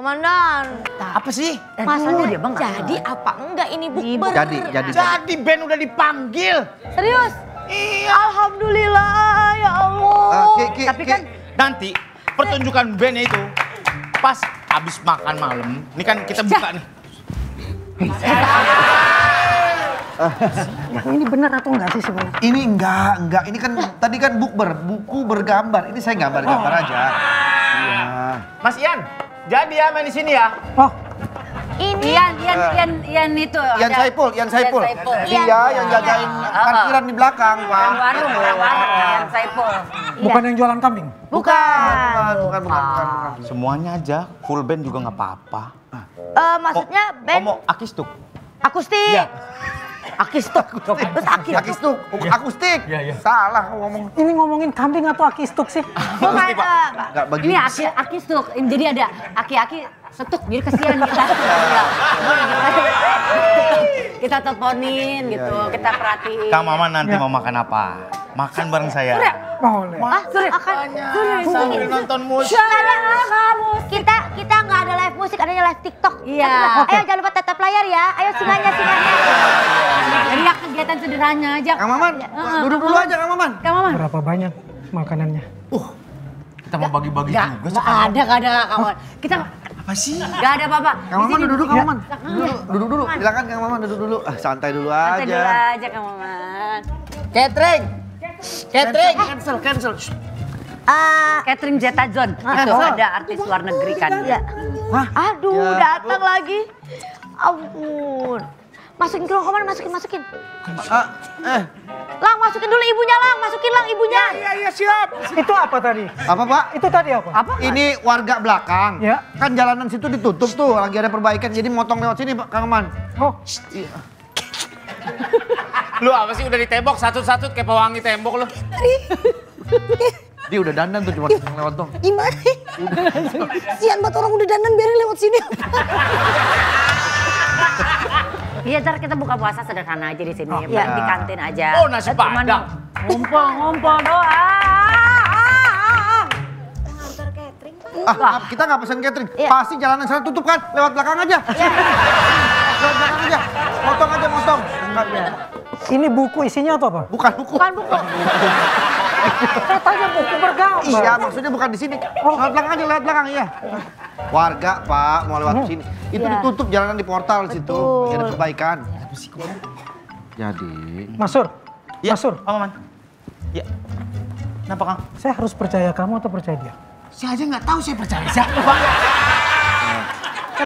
Komandan. Apa sih? Masalahnya dia bang. Jadi apa enggak ini bukber? Jadi Ben udah dipanggil. Serius? Iya. Alhamdulillah ya Allah. Tapi kan nanti pertunjukan Ben itu pas habis makan malam. Ini kan kita buka nih. Yang ini benar atau enggak sih sebenarnya? Ini enggak. Ini kan tadi kan buku bergambar. Ini saya gambar-gambar aja. Iya. Mas Ian, jadi ya main di sini ya. Oh, Ini Ian itu. Ian Saipul. Iya, yang jagain parkiran di belakang, Pak. Warung, Ian Saipul. bukan yang jualan kambing? Bukan. Semuanya aja, full band juga nggak apa-apa. maksudnya band Mau akistuk. akustik. Iya. Akistuk. Terus Akistuk, akustik. Salah ngomong. Ini ngomongin kambing atau akistuk sih? Bukan, Enggak bagi. Ini aki stuk. Jadi ada aki-aki setuk, jadi kesian kita. Kita teleponin gitu, kita perhatiin. Kang Maman nanti mau makan apa? Makan bareng saya. Boleh. Sambil nonton musik. Kita nggak ada live musik, adanya live TikTok. Iya. Ayo jangan lupa tetap layar ya. Ayo singanya. Jadi ya kegiatan sederhana aja. Kang Maman, duduk dulu aja Kang Maman. Kang Maman. Berapa banyak makanannya? Kita mau bagi-bagi juga Nggak ada kawan. Kita apa sih? nggak ada apa-apa. Kang Maman duduk Kang Maman. Duduk dulu. Silakan Kang Maman duduk dulu. Santai dulu Santai dulu aja. aja Kang Maman. Catering. Cancel. Catering Zeta Zone. Itu ada artis luar negeri kan. Aduh, datang lagi. Ampun. Masukin ke ruang komandan, masukin. Lang, masukin dulu ibunya, Lang. Masukin, Lang, ibunya. Iya, siap. Itu apa tadi? Apa Pak? Itu tadi apa? Ini warga belakang. Ya. Kan jalanan situ ditutup tuh, lagi ada perbaikan. Jadi motong lewat sini Pak Kang Maman. Oh, Lu apa sih udah ditembok satu-satu kayak pewangi tembok lu? Dia udah dandan tuh cuma lewat dong. Gimana? Sian banget orang udah dandan biarin lewat sini. Iya, ntar kita buka puasa sederhana aja di sini. iya. Di kantin aja. Oh, nasi padang. Ngumpul doa. Kita nggak pesen catering. Pasti jalanan sana tutup kan? Lewat belakang aja. Lewat belakang aja. Motong. ini buku isinya atau apa? Bukan buku. Katanya buku bergambar. Iya, maksudnya bukan di sini. Lewat belakang, iya. Warga, Pak, mau lewat sini. Itu ditutup jalanan di portal situ. Masih ada perbaikan. Jadi. Masur. Ya, Kang Maman. Ya. Kenapa Kang? Saya harus percaya kamu atau percaya dia? Saya aja nggak tahu saya percaya siapa Bang.